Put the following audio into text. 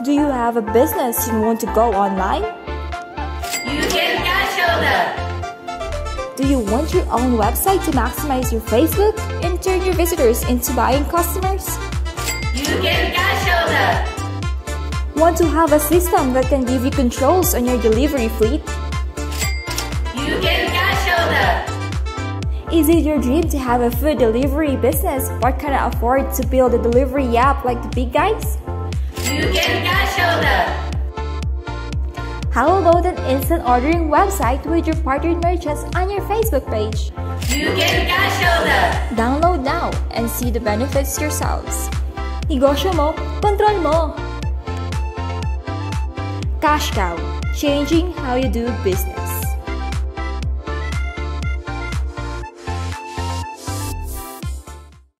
Do you have a business and want to go online? You can Cashcow That. Do you want your own website to maximize your Facebook and turn your visitors into buying customers? You can Cashcow That. Want to have a system that can give you controls on your delivery fleet? You can Cashcow That. Is it your dream to have a food delivery business but cannot afford to build a delivery app like the big guys? You can Cashcow That. How about an instant ordering website with your partnered merchants on your Facebook page? You can Cashcow That. Download now and see the benefits yourselves. Negosyo mo, kontrol mo! Cashcow, changing how you do business.